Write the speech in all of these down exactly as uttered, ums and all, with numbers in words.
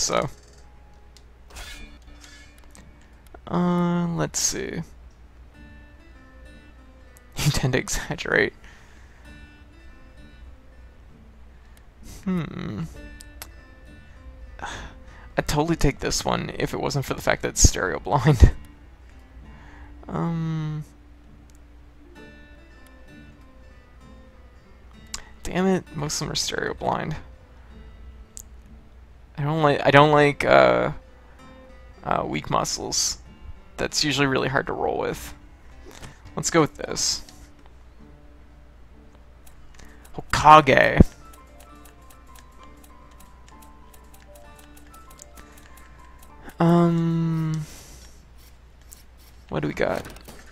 so. Uh, let's see. You tend to exaggerate. Hmm. I'd totally take this one if it wasn't for the fact that it's stereo blind. um. Damn it! Most of them are stereo blind. I don't like. I don't like uh, uh, weak muscles. That's usually really hard to roll with. Let's go with this. Hokage. Um, what do we got?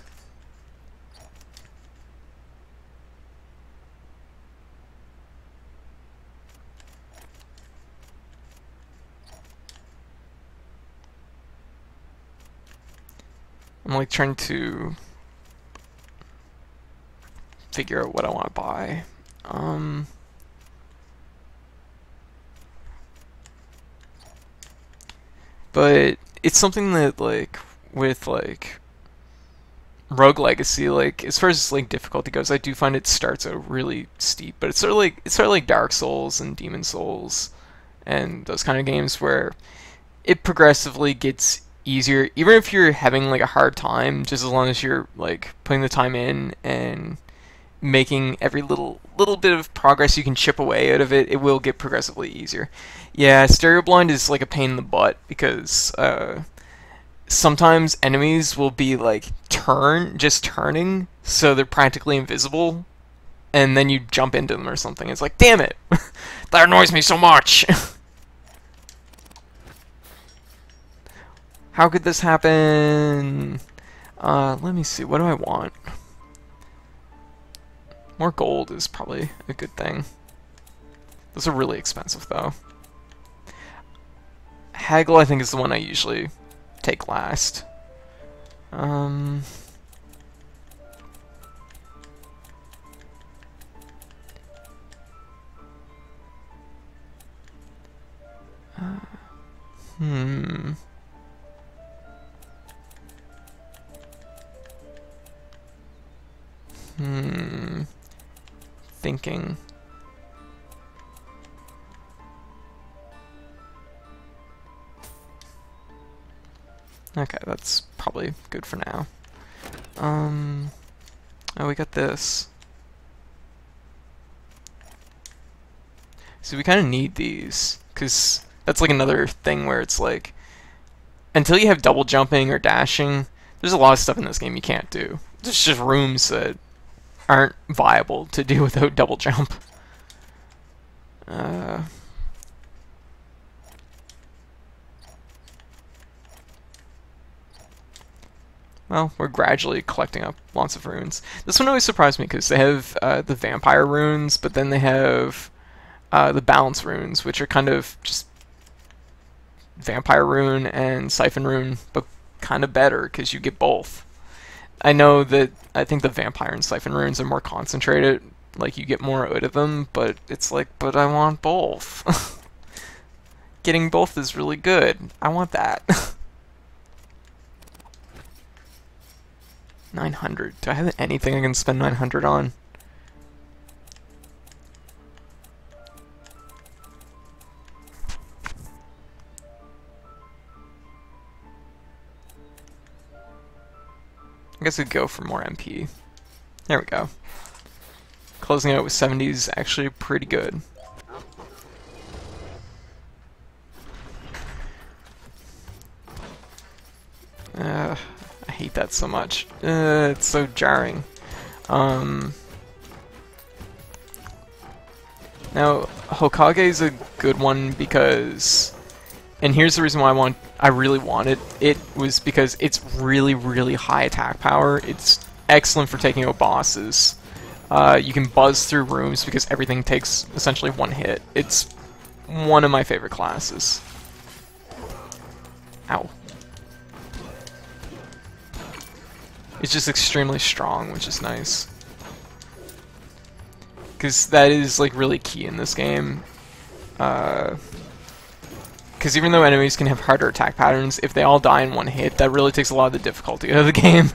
I'm like trying to figure out what I want to buy. Um, but it's something that like with like Rogue Legacy, like as far as like difficulty goes, I do find it starts out really steep, but it's sort of like it's sort of like Dark Souls and Demon Souls and those kind of games where it progressively gets easier, even if you're having like a hard time, just as long as you're like putting the time in and making every little little bit of progress you can chip away out of it, it will get progressively easier. Yeah, stereo blind is like a pain in the butt because uh, sometimes enemies will be like turn just turning, so they're practically invisible, and then you jump into them or something. It's like, damn it, that annoys me so much. How could this happen? Uh, let me see. What do I want? More gold is probably a good thing. Those are really expensive, though. Haggle, I think, is the one I usually take last. Um... Uh, hmm... Hmm... Thinking... Okay, that's probably good for now. Um... Oh, we got this. So we kind of need these, because that's like another thing where it's like, until you have double jumping or dashing, there's a lot of stuff in this game you can't do. There's just rooms that aren't viable to do without double jump. Uh... Well, we're gradually collecting up lots of runes. This one always surprised me because they have uh, the vampire runes, but then they have uh, the balance runes, which are kind of just vampire rune and siphon rune, but kind of better because you get both. I know that I think the vampire and siphon runes are more concentrated, like you get more out of them, but it's like, but I want both. Getting both is really good. I want that. nine hundred. Do I have anything I can spend nine hundred on? I guess we'd go for more M P. There we go. Closing out with seventy is actually pretty good. Uh, I hate that so much. Uh, it's so jarring. Um, now, Hokage is a good one because, and here's the reason why I want, I really want it. It was because it's really, really high attack power. It's excellent for taking out bosses. Uh, you can buzz through rooms because everything takes essentially one hit. It's one of my favorite classes. Ow. It's just extremely strong, which is nice. Because that is like really key in this game. Uh, Because even though enemies can have harder attack patterns, if they all die in one hit, that really takes a lot of the difficulty out of the game.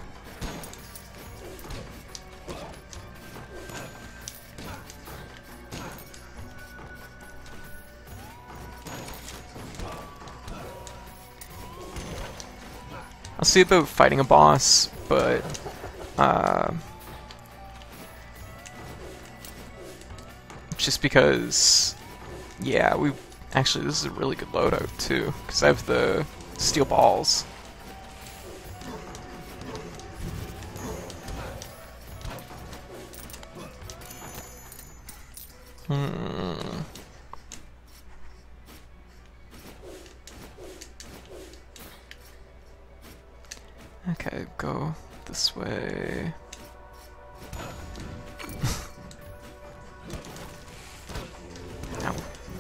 I'll see about fighting a boss, but uh, just because, yeah, we actually this is a really good loadout too, because I have the steel balls. Hmm. Okay, go this way. Ow.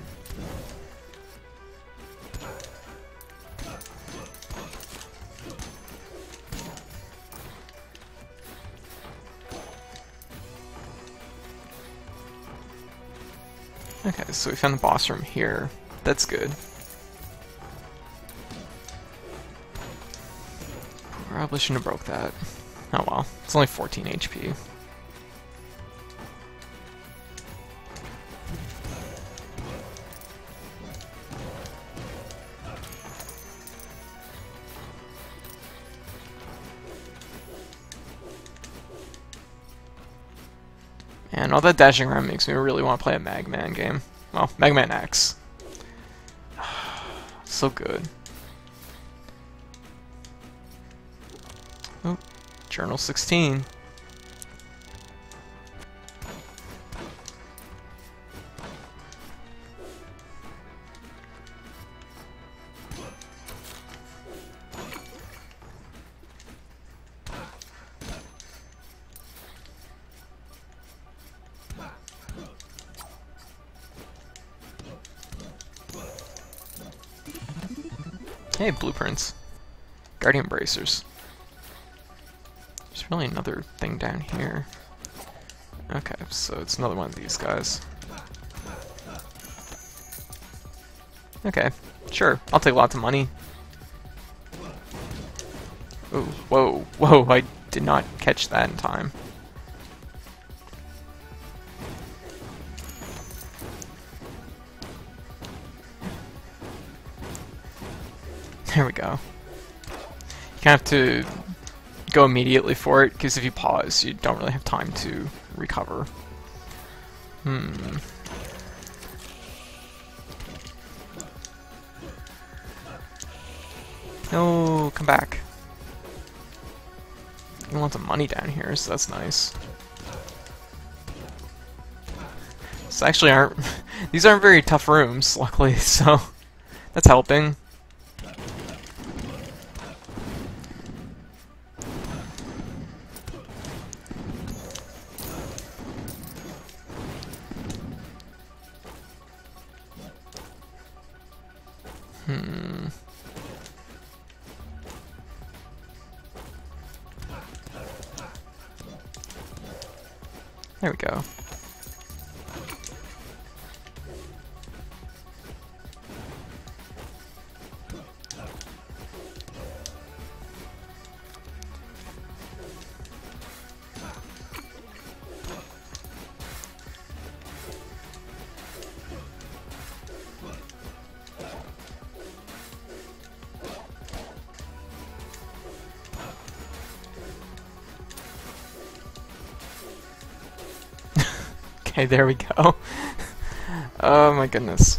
Okay, so we found the boss room here. That's good. Probably shouldn't have broke that. Oh well, it's only fourteen H P. And all that dashing around makes me really want to play a Mega Man game. Well, Mega Man X. So good. Oh, Journal sixteen. Hey, blueprints. Guardian bracers. There's really another thing down here. Okay, so it's another one of these guys. Okay, sure. I'll take lots of money. Ooh, whoa, whoa, I did not catch that in time. There we go. You kind of have to go immediately for it, because if you pause, you don't really have time to recover. Hmm. No, come back. You want some money down here, so that's nice. These actually aren't... These aren't very tough rooms, luckily, so that's helping. Hmm. There we go. Okay, there we go. Oh my goodness.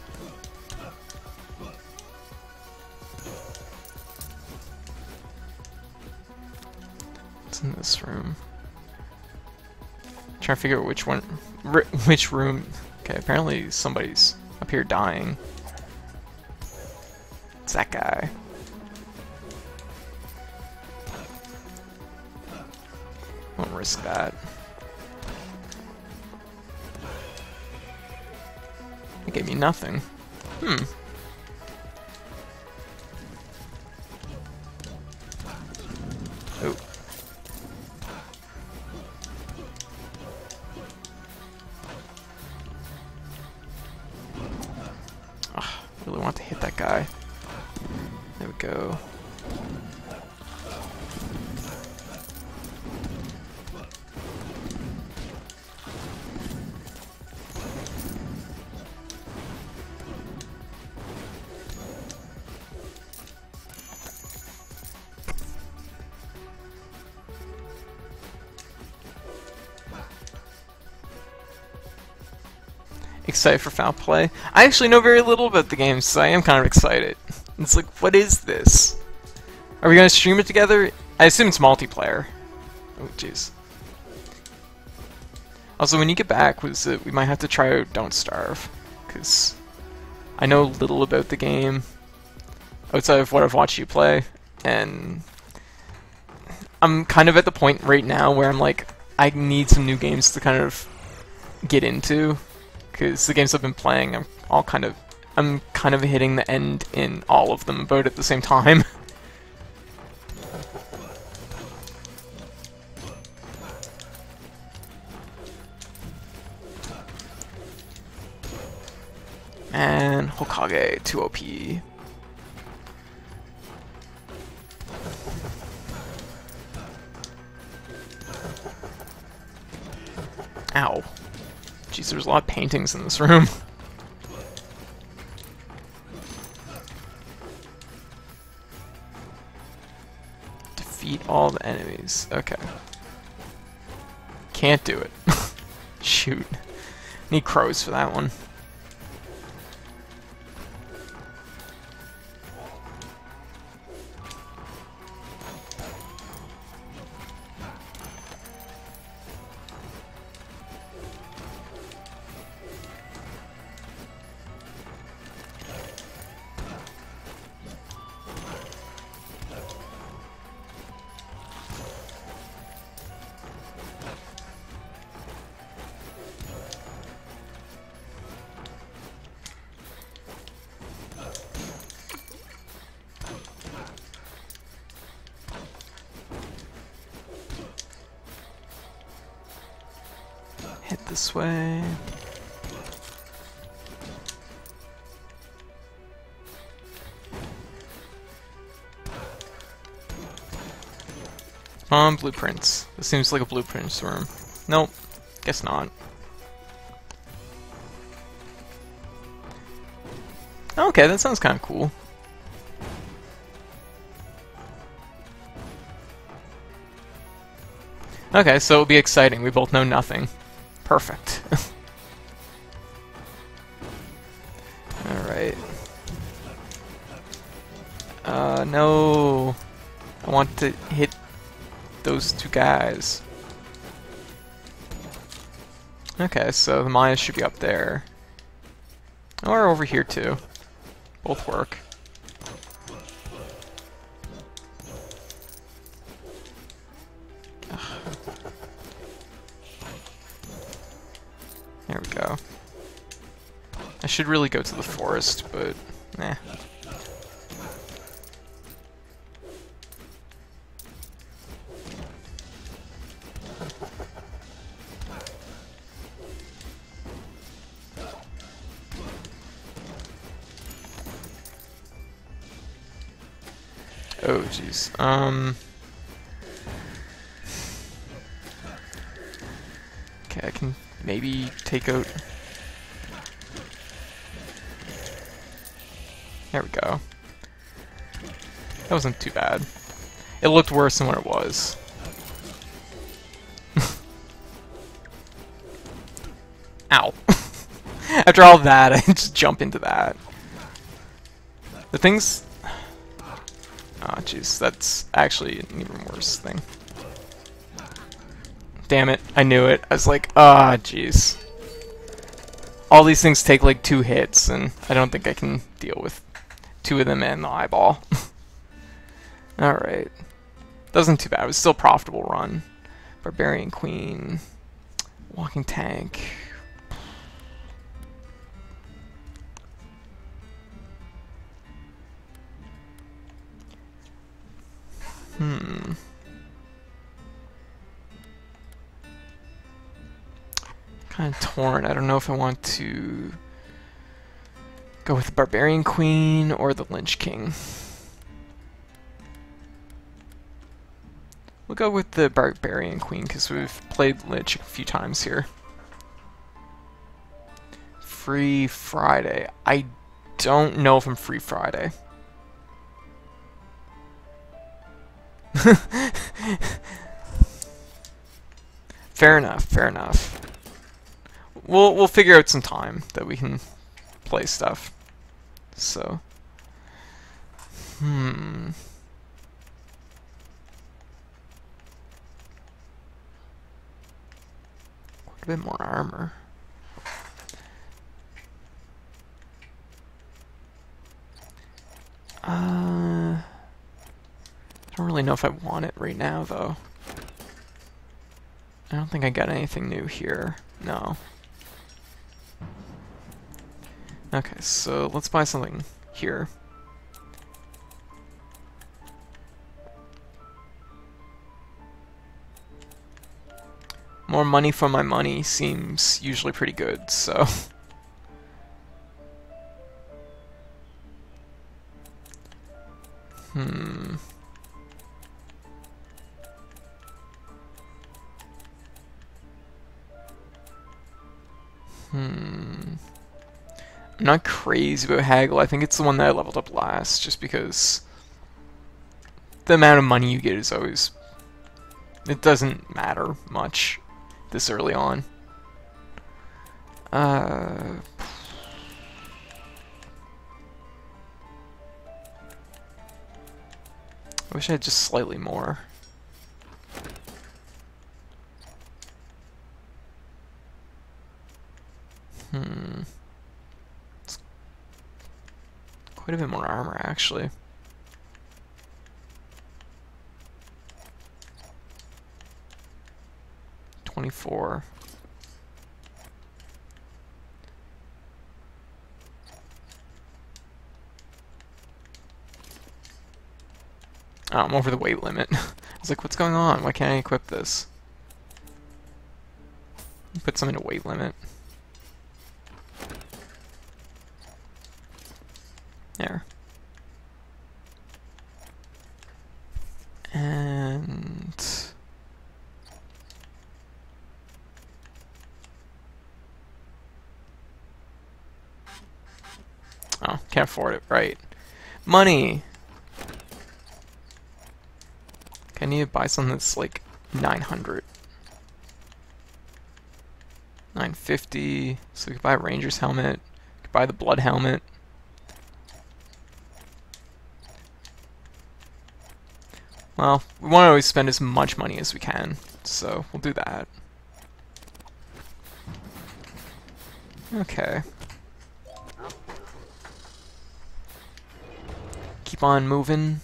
What's in this room? Trying to figure out which one, r which room. Okay, apparently somebody's up here dying. It's that guy. Won't risk that. It gave me nothing. Hmm. Oh. Oh, I really want to hit that guy. There we go. Excited for Foul Play. I actually know very little about the game, so I am kind of excited. It's like, what is this? Are we going to stream it together? I assume it's multiplayer. Oh, jeez. Also, when you get back, was it, we might have to try out Don't Starve, because I know little about the game outside of what I've watched you play, and I'm kind of at the point right now where I'm like, I need some new games to kind of get into. Because the games I've been playing, I'm all kind of, I'm kind of hitting the end in all of them about at the same time. Man, Hokage, too O P. Ow. Jeez, there's a lot of paintings in this room. Defeat all the enemies. Okay. Can't do it. Shoot. Need crows for that one. Hit this way. Um, blueprints. This seems like a blueprints room. Nope, guess not. Okay, that sounds kind of cool. Okay, so it'll be exciting. We both know nothing. Perfect. Alright. Uh, no. I want to hit those two guys. Okay, so the Maya should be up there. Or over here too. Both work. There we go. I should really go to the forest, but eh. Oh jeez. Um. Okay, I can maybe take out. There we go. That wasn't too bad. It looked worse than what it was. Ow. After all that, I just jump into that. The things... Oh, jeez, that's actually an even worse thing. Damn it, I knew it. I was like, ah, oh, jeez. All these things take like two hits, and I don't think I can deal with two of them and the eyeball. Alright. That wasn't too bad. It was still a profitable run. Barbarian Queen. Walking Tank. Hmm. Kind of torn. I don't know if I want to go with the Barbarian Queen or the Lynch King. We'll go with the Barbarian Queen, because we've played Lich a few times here. Free Friday. I don't know if I'm free Friday. Fair enough, fair enough. We'll we'll figure out some time that we can play stuff. So, hmm. Quite a bit more armor. Uh, I don't really know if I want it right now, though. I don't think I got anything new here. No. Okay, so let's buy something here. More money for my money seems usually pretty good, so... Hmm... Hmm... I'm not crazy about Haggle. I think it's the one that I leveled up last, just because the amount of money you get is always... It doesn't matter much this early on. Uh... I wish I had just slightly more. Hmm... Quite a bit more armor, actually. twenty-four. Oh, I'm over the weight limit. I was like, what's going on? Why can't I equip this? Put something to weight limit. There. And... Oh, can't afford it. Right. Money! I need to buy something that's like nine hundred. nine fifty. So we could buy a Ranger's helmet. We could buy the Blood helmet. Well, we want to always spend as much money as we can, so we'll do that. Okay. Keep on moving.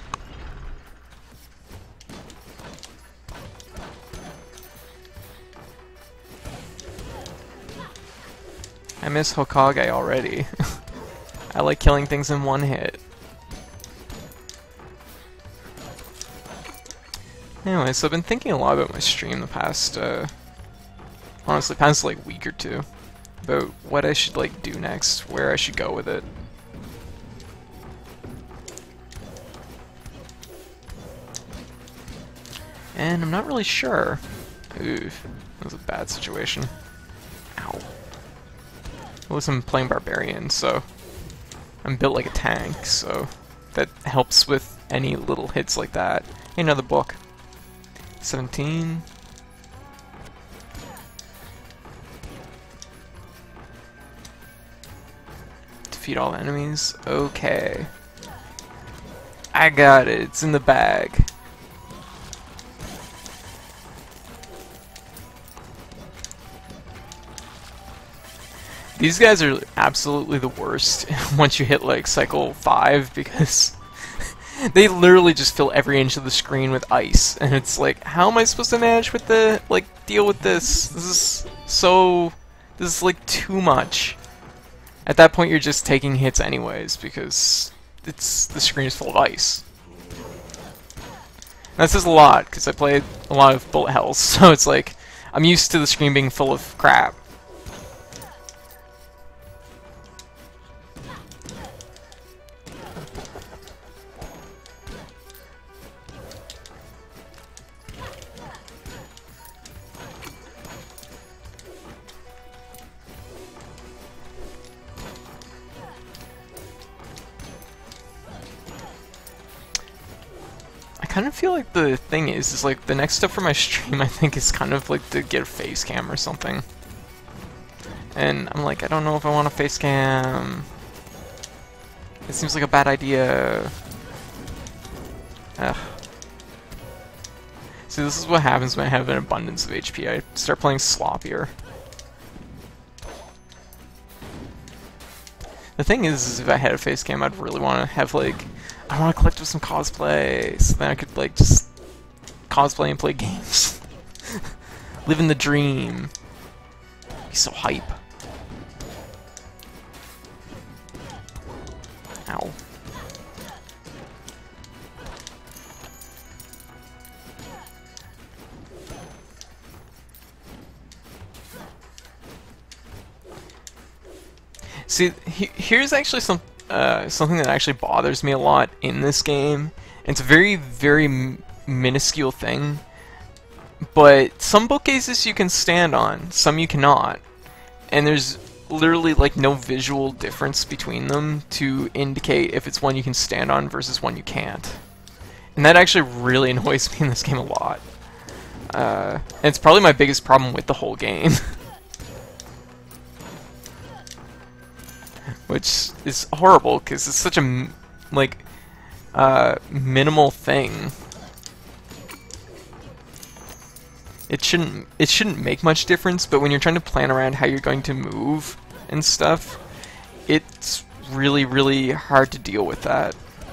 I miss Hokage already. I like killing things in one hit. Anyway, so I've been thinking a lot about my stream the past, uh, honestly, past like week or two, about what I should like do next, where I should go with it. And I'm not really sure. Oof, that was a bad situation. Ow. At least I'm playing Barbarian, so I'm built like a tank, so that helps with any little hits like that. Another book. seventeen. Defeat all enemies. Okay. I got it. It's in the bag. These guys are absolutely the worst once you hit like cycle five, because they literally just fill every inch of the screen with ice, and it's like, how am I supposed to manage with the, like, deal with this? This is so, this is like too much. At that point you're just taking hits anyways, because it's, the screen is full of ice. And that says a lot, because I played a lot of bullet hells, so it's like, I'm used to the screen being full of crap. I kind of feel like the thing is, is like the next step for my stream, I think, is kind of like to get a face cam or something. And I'm like, I don't know if I want a face cam. It seems like a bad idea. Ugh. See, this is what happens when I have an abundance of H P. I start playing sloppier. The thing is, is if I had a face cam, I'd really want to have, like, I want to collect with some cosplay, so then I could, like, just cosplay and play games. Living the dream. Be so hype. Ow. See, he here's actually some uh, something that actually bothers me a lot in this game. It's a very, very m minuscule thing, but some bookcases you can stand on, some you cannot, and there's literally like no visual difference between them to indicate if it's one you can stand on versus one you can't. And that actually really annoys me in this game a lot. Uh, and it's probably my biggest problem with the whole game. Which is horrible, because it's such a, m like, uh, minimal thing. It shouldn't, it shouldn't make much difference, but when you're trying to plan around how you're going to move and stuff, it's really, really hard to deal with that.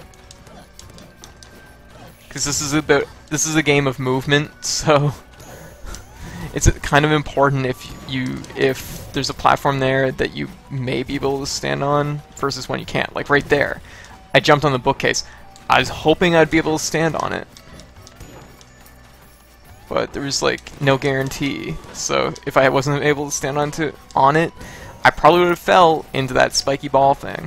Because this is about, this is a game of movement, so it's kind of important if you, if there's a platform there that you may be able to stand on versus one you can't. Like right there, I jumped on the bookcase. I was hoping I'd be able to stand on it, but there was like no guarantee. So if I wasn't able to stand on to on it, I probably would have fell into that spiky ball thing.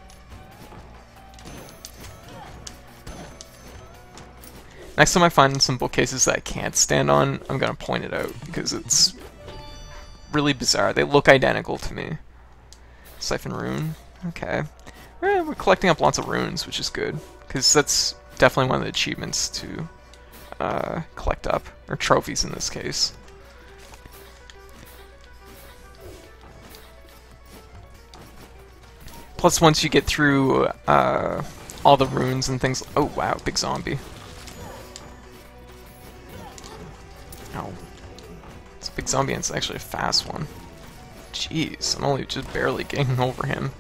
Next time I find some bookcases that I can't stand on, I'm gonna point it out, because it's really bizarre. They look identical to me. Siphon rune. Okay. Eh, we're collecting up lots of runes, which is good, because that's definitely one of the achievements to uh, collect up, or trophies in this case. Plus, once you get through uh, all the runes and things... Oh, wow, big zombie. Ow. It's a big zombie and it's actually a fast one. Jeez, I'm only just barely getting over him.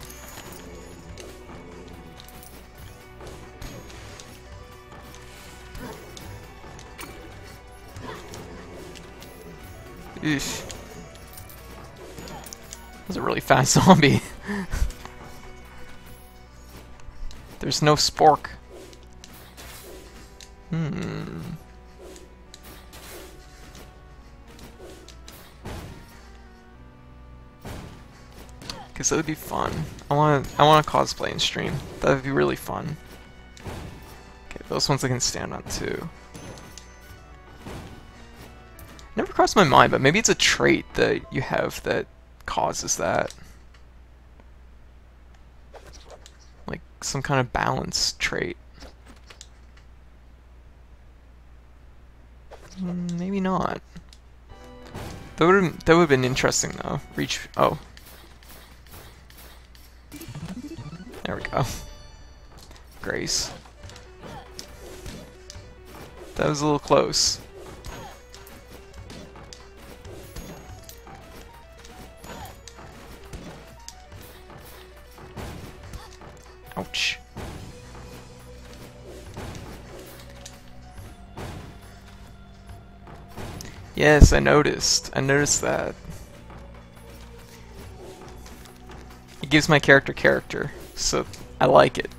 Eesh. That's a really fast zombie. There's no spork. Hmm. Because that would be fun. I want to. I want to cosplay and stream. That would be really fun. Okay, those ones I can stand on too. Never crossed my mind, but maybe it's a trait that you have that causes that. Like some kind of balance trait. Mm, maybe not. That would that would have been interesting though. Reach. Oh. There we go. Grace. That was a little close. Ouch. Yes, I noticed. I noticed that. It gives my character character, so I like it.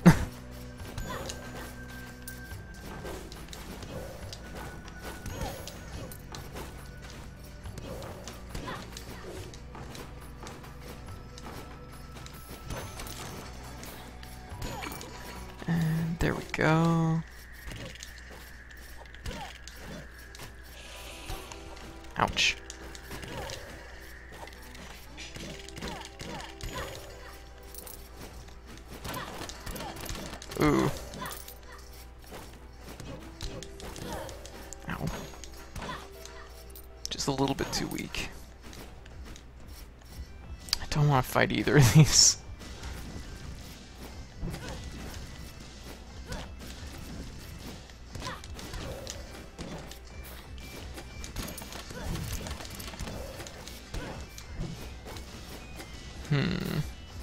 And there we go. Ouch. Ooh. Just a little bit too weak. I don't want to fight either of these. Hmm.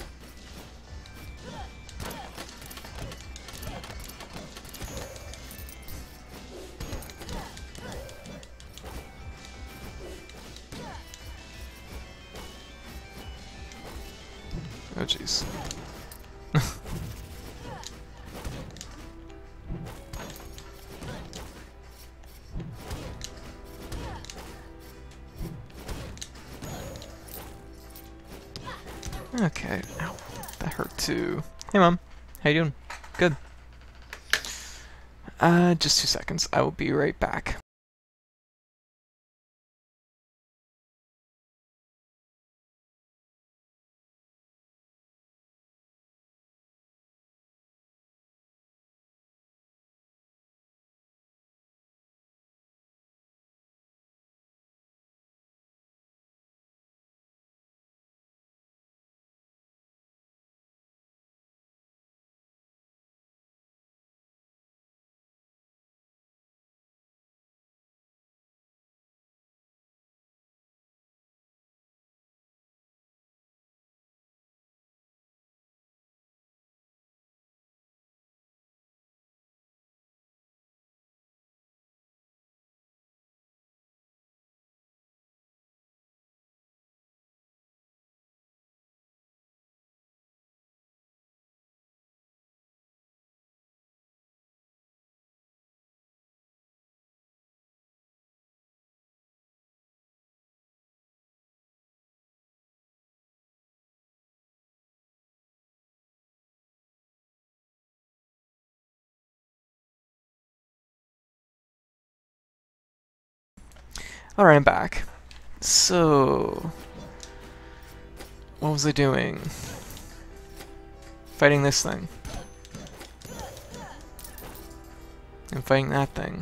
Oh jeez. Okay. Ow. That hurt too. Hey mom. How you doing? Good. Uh, just two seconds. I will be right back. Alright, I'm back. So, what was I doing? Fighting this thing. And fighting that thing.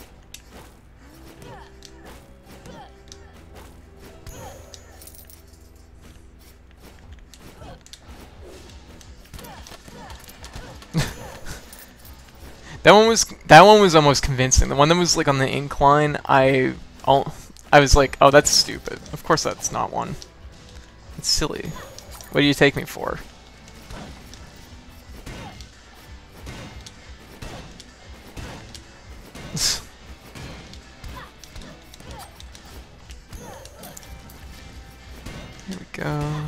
That one was that one was almost convincing. The one that was like on the incline, I I was like, oh, that's stupid. Of course that's not one. It's silly. What do you take me for? Here we go.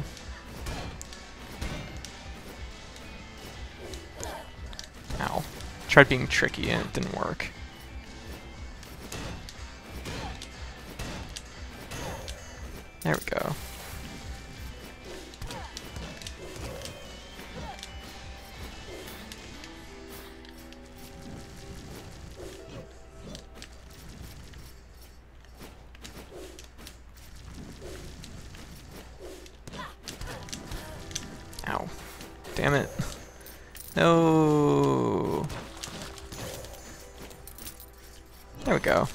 Ow. Tried being tricky and it didn't work. There we go. Ow. Damn it. No. There we go.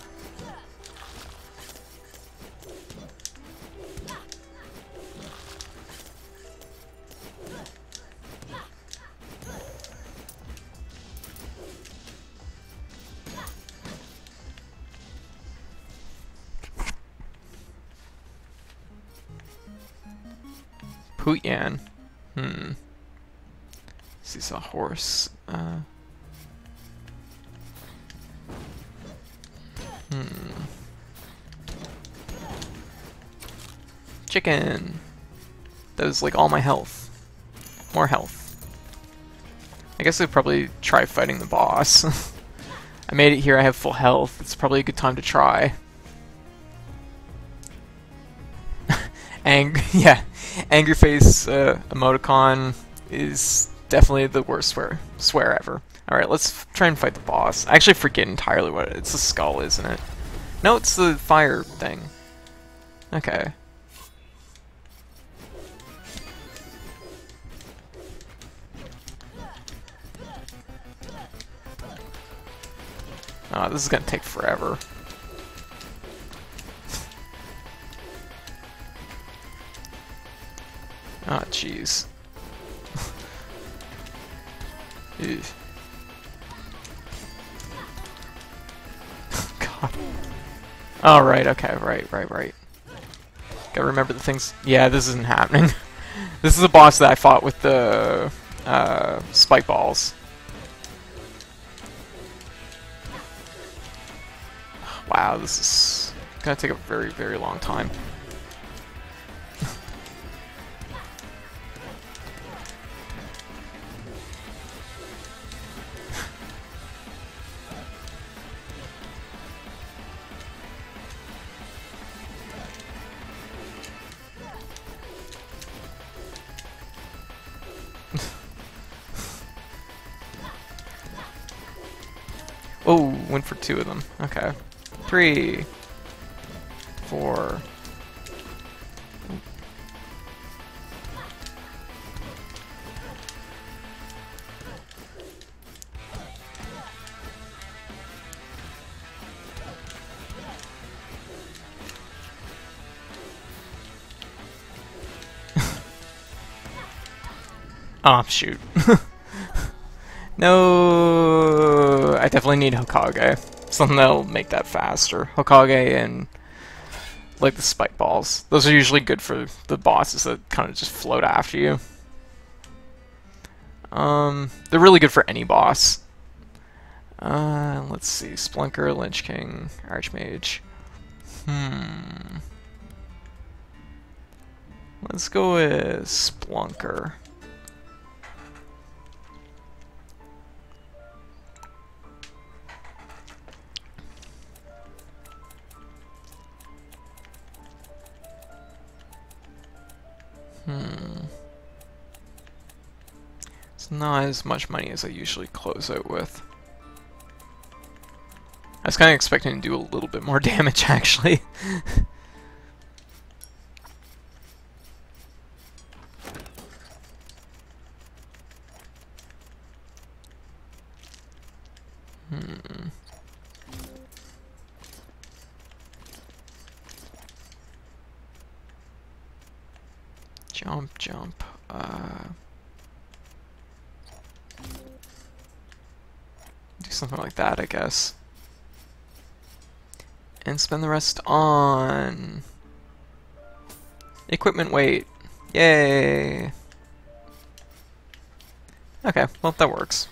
Pooyan. Hmm. This a horse. Uh. Hmm. Chicken. That was like all my health. More health. I guess I'd probably try fighting the boss. I made it here, I have full health. It's probably a good time to try. Ang yeah, angry face uh, emoticon is definitely the worst swear swear ever. All right, let's try and fight the boss. I actually forget entirely what it, it's the skull, isn't it? No, it's the fire thing. Okay. Oh, this is gonna take forever. jeez. Ew. God. Oh, right, okay, right, right, right. Gotta remember the things. Yeah, this isn't happening. This is a boss that I fought with the uh, spike balls. Wow, this is gonna take a very, very long time. Oh, went for two of them. Okay. Three. Four. Oh, shoot. No, I definitely need Hokage. Something that'll make that faster. Hokage and like the spike balls. Those are usually good for the bosses that kind of just float after you. Um, they're really good for any boss. Uh, let's see, Splunker, Lynch King, Archmage. Hmm. Let's go with Splunker. Hmm. It's not as much money as I usually close out with. I was kind of expecting to do a little bit more damage, actually. Hmm. Jump, jump. Uh, do something like that, I guess. And spend the rest on equipment weight. Yay! Okay, well, that works.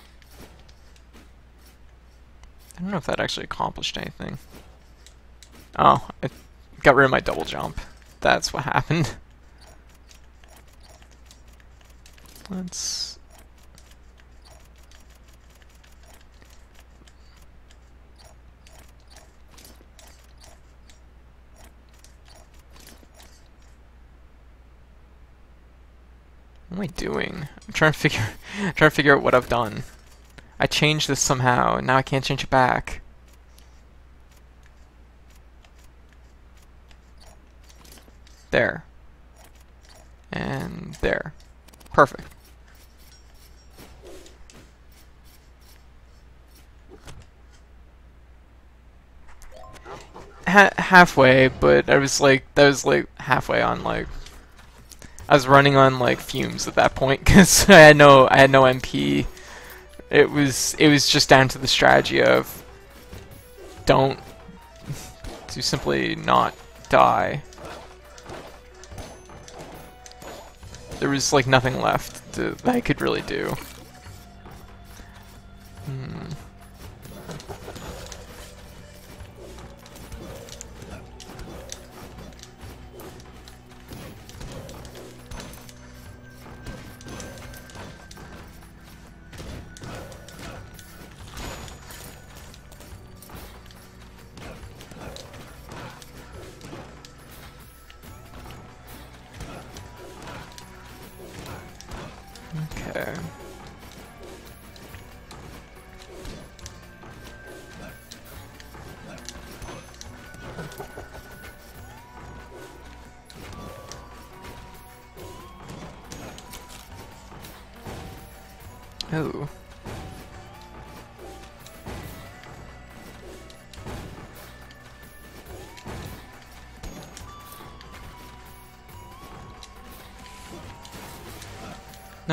I don't know if that actually accomplished anything. Oh, I got rid of my double jump. That's what happened. Let's... What am I doing? I'm trying to figure I'm trying to figure out what I've done. I changed this somehow, and now I can't change it back. There. And there. Perfect. Ha halfway, but I was like, that was like halfway on like, I was running on like fumes at that point because I had no, I had no M P. It was, it was just down to the strategy of don't, to simply not die. There was like nothing left to, that I could really do. Hmm. Okay. Oh.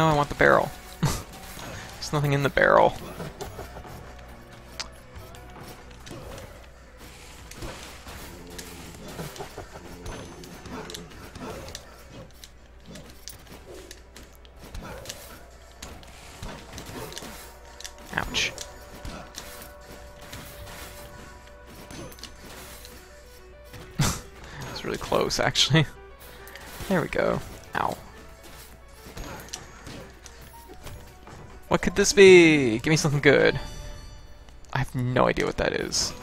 No, I want the barrel. There's nothing in the barrel. Ouch. It's really close, actually. There we go. Ow. What could this be? Give me something good. I have no idea what that is.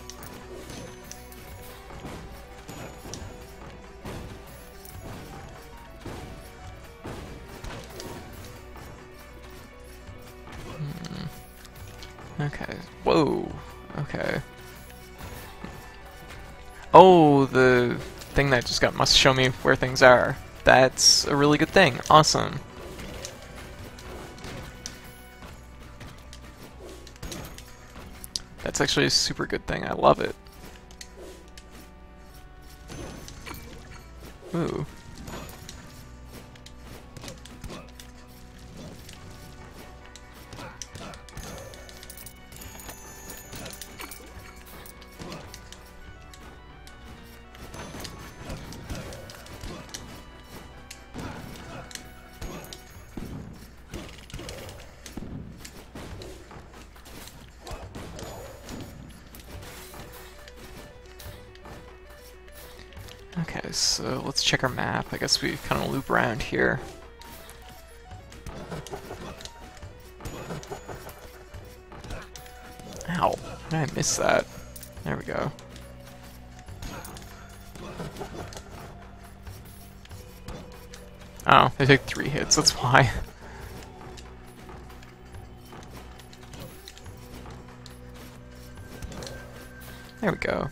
Hmm. Okay. Whoa. Okay. Oh, the thing that just got must show me where things are. That's a really good thing. Awesome. That's actually a super good thing. I love it. Ooh. Okay, so let's check our map. I guess we kind of loop around here. Ow, how did I miss that? There we go. Oh, they take three hits, that's why. There we go.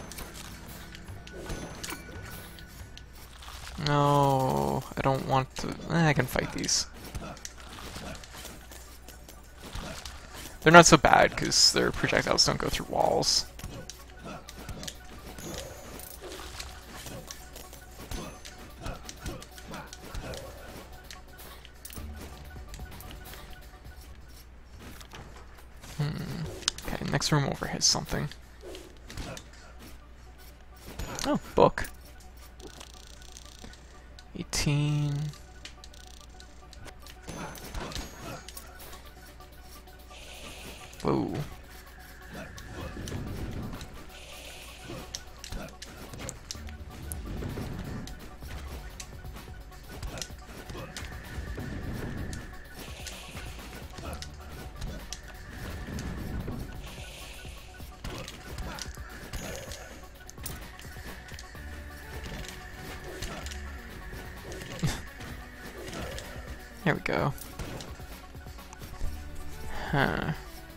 No, I don't want to... Eh, I can fight these. They're not so bad, because their projectiles don't go through walls. Hmm. Okay, next room over has something. Oh, book. eighteen. Whoa. There we go. Huh.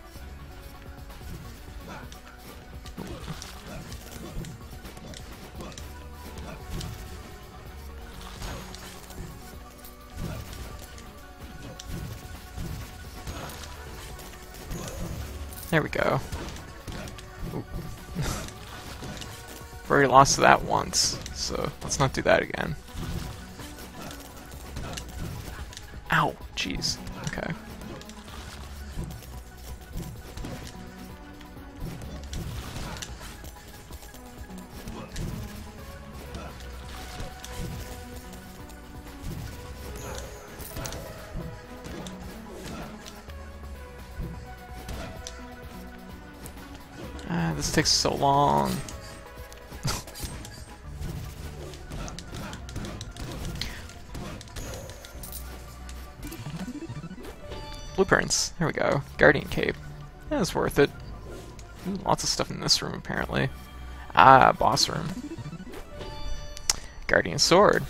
There we go. I've already lost to that once, so let's not do that again. Ow! Jeez. Okay. Ah, this takes so long. Blueprints. There we go. Guardian Cape. That was worth it. Ooh, lots of stuff in this room, apparently. Ah, boss room. Guardian Sword.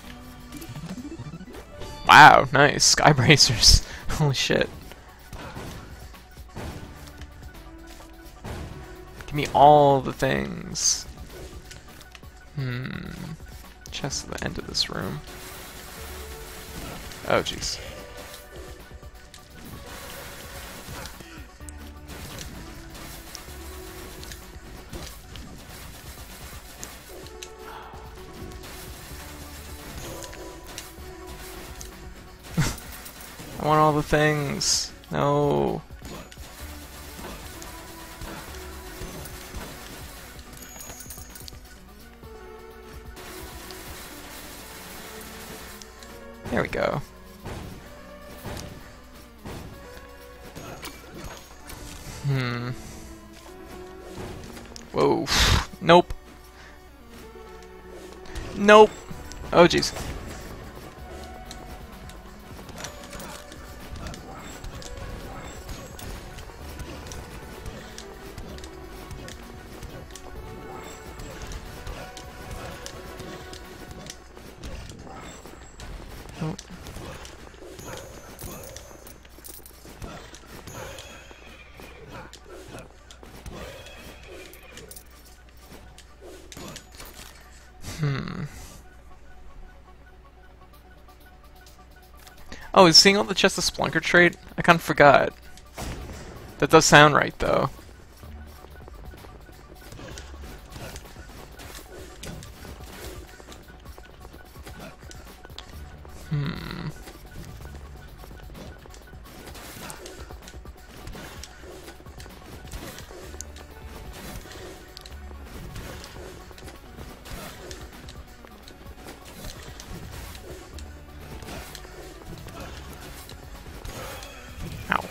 Wow, nice. Sky Bracers. Holy shit. Give me all the things. Hmm. Chest at the end of this room. Oh, jeez. I want all the things. No. There we go. Hmm. Whoa. Nope. Nope. Oh, jeez. Oh. Hmm. Oh, is seeing all the chests a Splunker trait? I kind of forgot. That does sound right, though. Hmm. Ow.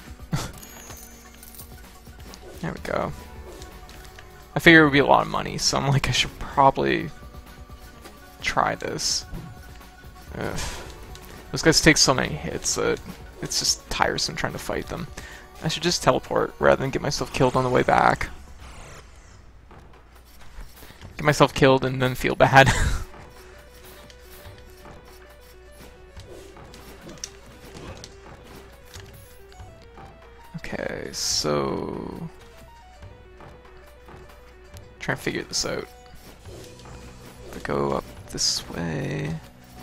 There we go. I figure it would be a lot of money, so I'm like, I should probably try this. Ugh. Those guys take so many hits that it's just tiresome trying to fight them. I should just teleport rather than get myself killed on the way back. Get myself killed and then feel bad. Okay, so... try and figure this out. If I go up this way...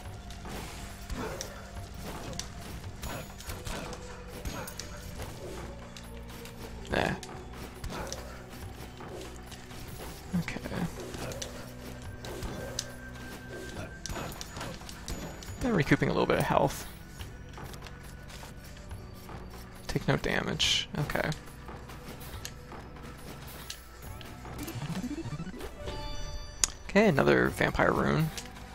Nah. Okay. Yeah, recouping a little bit of health. Take no damage. Okay. Okay, another vampire rune.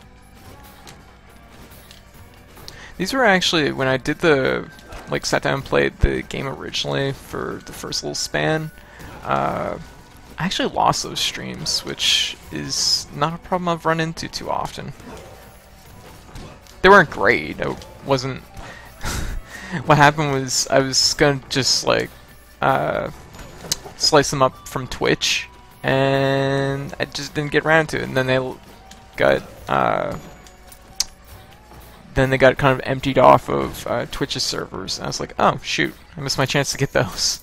These were actually, when I did the, like, sat down and played the game originally for the first little span, uh, I actually lost those streams, which is not a problem I've run into too often. They weren't great. I wasn't... What happened was I was gonna just, like, uh, slice them up from Twitch, and I just didn't get around to it, and then they got, uh... then they got kind of emptied off of uh, Twitch's servers, and I was like, oh, shoot, I missed my chance to get those.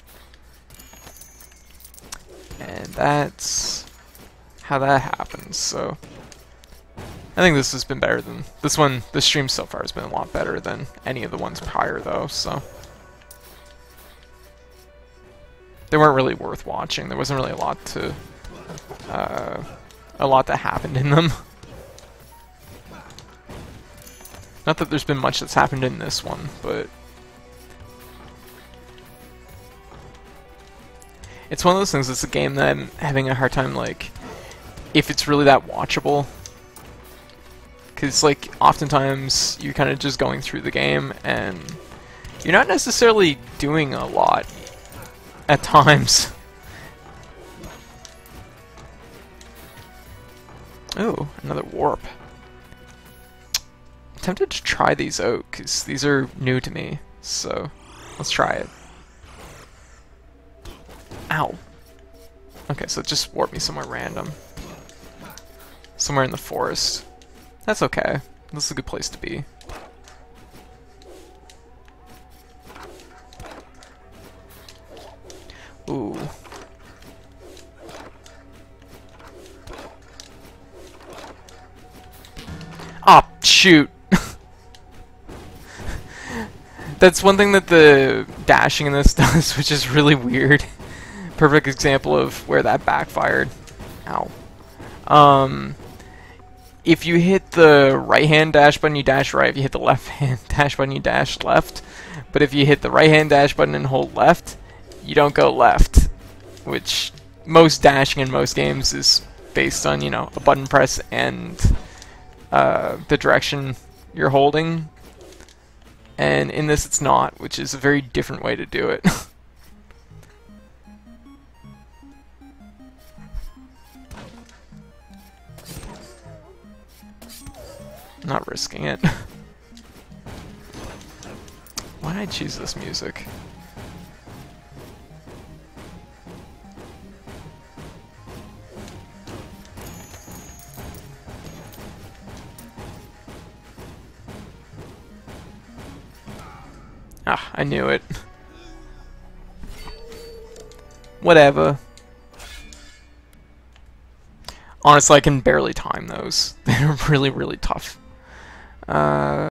And that's how that happens, so... I think this has been better than... This one, this stream so far has been a lot better than any of the ones prior, though, so... They weren't really worth watching. There wasn't really a lot to... Uh, a lot that happened in them. Not that there's been much that's happened in this one, but... It's one of those things, it's a game that I'm having a hard time, like... If it's really that watchable... Because, like, oftentimes you're kind of just going through the game, and you're not necessarily doing a lot at times. Oh, another warp. I'm tempted to try these out, because these are new to me, so let's try it. Ow. Okay, so it just warped me somewhere random. Somewhere in the forest. That's okay. This is a good place to be. Ooh. Ah, shoot! That's one thing that the dashing in this does, which is really weird. Perfect example of where that backfired. Ow. Um... if you hit the right hand dash button, you dash right. If you hit the left hand dash button, you dash left. But if you hit the right hand dash button and hold left, you don't go left. Which most dashing in most games is based on, you know, a button press and uh, the direction you're holding. And in this it's not, which is a very different way to do it. Not risking it. Why did I choose this music? Ah, I knew it. Whatever. Honestly, I can barely time those. They're really, really tough. Uh...